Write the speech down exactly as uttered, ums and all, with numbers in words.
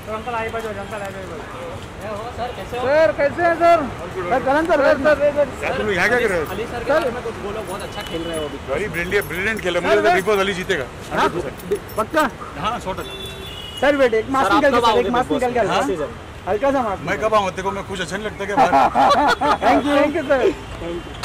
Uncle आई बाजू uncle आई बाजू sir कैसे हो? सर कैसे हैं सर? चलन सर सर तुम यहाँ क्या कर रहे हो? अली सर के बारे में कुछ बोलो, बहुत अच्छा खेल रहे हो अभी। वेरी ब्रिलियंट ब्रिलियंट खेला, मुझे तो बिग बॉस अली जीतेगा। पक्का? हाँ सौ टका। सर वेट एक मास्क निकल के एक मास्क निकल के हल्का सा मास्क। मैं कब आऊँ? तेरे को मैं कुछ अच्छा नहीं लगता क्या? Thank you thank you sir.